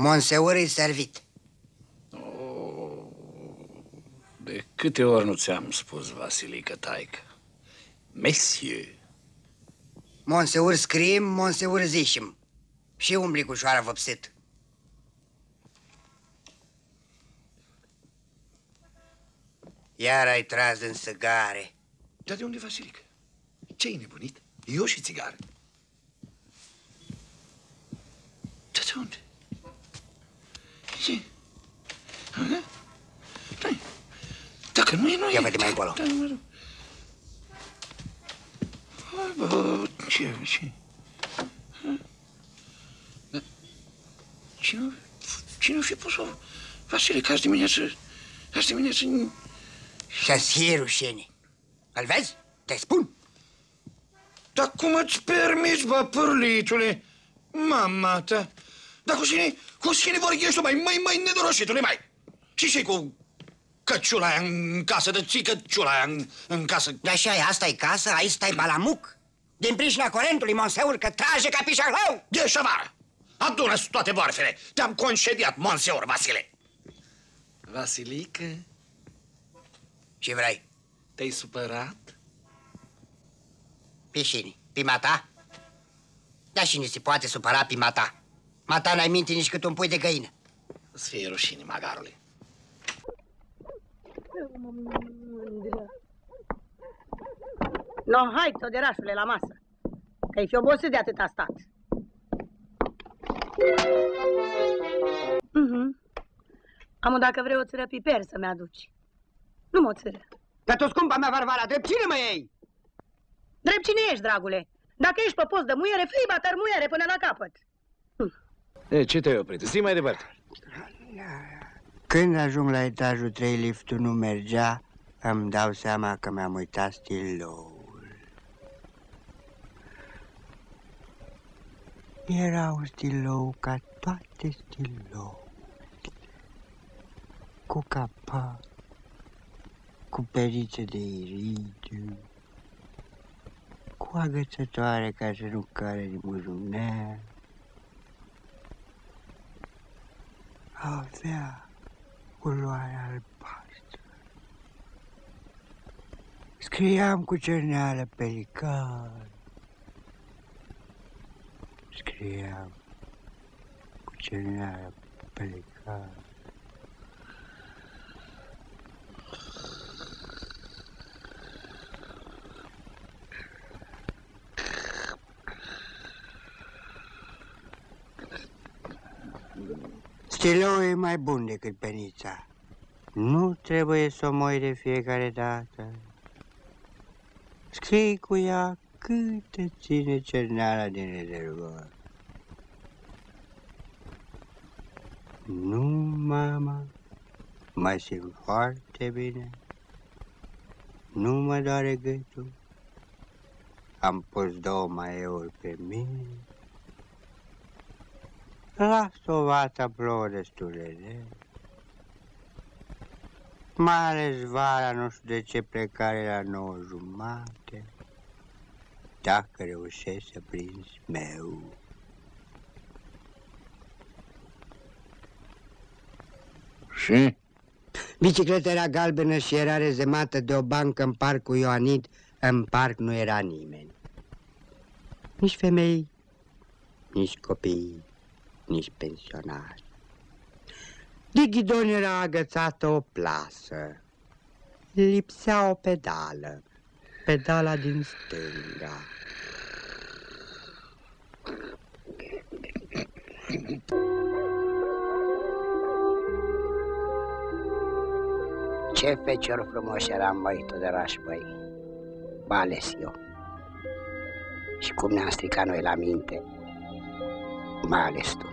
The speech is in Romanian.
Monsieur e servit. De câte ori nu ți-am spus, Vasilică, taică? Monsieur. Monsieur scriem, Monsieur zicem. Și umbli cu șoara vopsit. Iar ai tras în țigare. Dar de unde, Vasilică? Ce-ai nebunit? Eu și țigară. Dar de unde? Ce? Dacă nu e, nu e. Ia vede mai încolo. Hai, bă, ce? Cine-o fi pus-o? Vasilică, azi dimineață... Și-ați fie rușine. Îl vezi? Te spun. Dar cum îți permiți, bă, pârlitule? Mama ta. Dar cu cine vorbești tu, mai nedoroșitule, mai? Și ce cu căciula aia în casă, de ții căciula aia în casă? Da, și asta e casă, aici stai balamuc. Din pricina corentului, Monsieur, că trage ca pișahlau. Ieși afară! Adună-ți toate boarfele. Te-am concediat, Monsieur Vasile. Vasilică? Ce vrei? Te-ai supărat? Pe cine? Pe mata? Da, cine se poate supăra pe mata? Mata n-ai minte nici cât un pui de găină. Îți fie rușine, magarule. No, hai, toderașule, la masă. Că-i fi obosit de atâta stat. Amu, dacă vrei o țără piper să-mi aduci. Nu mă țără. Că tu scumpa mea, Varvara, drept cine mă iei? Drept cine ești, dragule? Dacă ești pe post de muiere, fii batar muiere până la capăt. E, ce te-ai oprit? Zi mai departe. Când ajung la etajul 3, liftul nu mergea, îmi dau seama că mi-am uitat stiloul. Era un stilou ca toate stilourile, cu capac, cu perițe de iridiu, cu agățătoare ca să nu care din buzunar. Avea culoare albastră. Scriam cu cerneală pelican. Scriam cu cerneală pelican. Stiloul e mai bun decât penița. Nu trebuie să o moi de fiecare dată. Scrii cu ea cât te ține cerneala din rezervor. Nu, mama, mă simt foarte bine. Nu mă doare gâtul. Am pus 2 maiouri pe mine. La Stovata plouă destul de rele. Mai ales vara, nu știu de ce plecare la 9:30. Dacă reușești să prinzi meu. Și? Bicicleta era galbenă și era rezemată de o bancă în parcul Ioanid. În parc nu era nimeni. Nici femei, nici copii, nici pensionari. De ghidon era agățată o plasă. Lipsea o pedală. Pedala din stânga. Ce fecior frumos eram, băi, Toderaș, băi. M-a ales eu. Și cum ne-am stricat noi la minte, m-a ales tu.